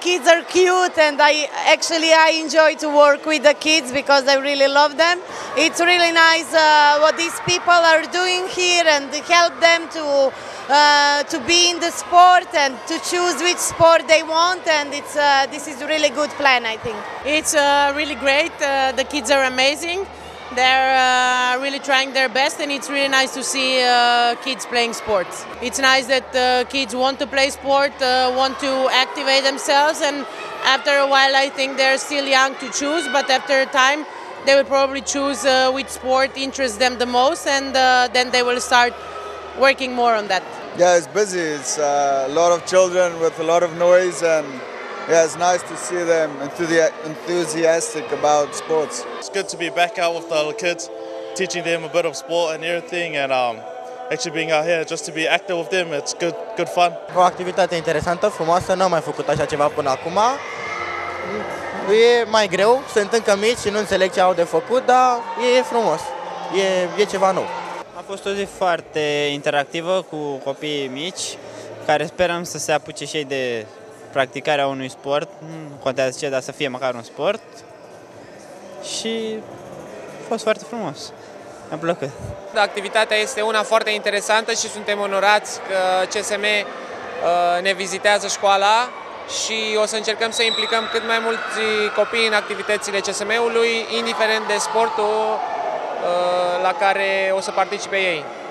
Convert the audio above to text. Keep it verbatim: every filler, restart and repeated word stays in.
kids are cute, and I actually I enjoy to work with the kids because I really love them. It's really nice uh, what these people are doing here and help them to uh, to be in the sport and to choose which sport they want. And it's uh, this is a really good plan, I think. It's uh, really great. Uh, the kids are amazing. They're uh, really trying their best, and it's really nice to see uh, kids playing sports. It's nice that uh, kids want to play sport, uh, want to activate themselves, and after a while I think they're still young to choose, but after a time they will probably choose uh, which sport interests them the most, and uh, then they will start working more on that. Yeah, it's busy. It's uh, a lot of children with a lot of noise, and yeah, it's nice to see them enthusiastic about sports. It's good to be back out with the little kids, teaching them a bit of sport and everything, and um, actually being out here just to be active with them. It's good, good fun. O activitate interesantă, frumoasă, n-am mai făcut așa ceva până acum. E mai greu, sunt încă mici și nu înțeleg ce au de făcut, dar e frumos, e, e ceva nou. A fost o zi foarte interactivă cu copiii mici, care sperăm să se apuce și ei de practicarea unui sport, nu contează ce, dar să fie măcar un sport. Și a fost foarte frumos, mi-a plăcut. Activitatea este una foarte interesantă și suntem onorați că C S M ne vizitează școala și o să încercăm să implicăm cât mai mulți copii în activitățile C S M-ului, indiferent de sportul la care o să participe ei.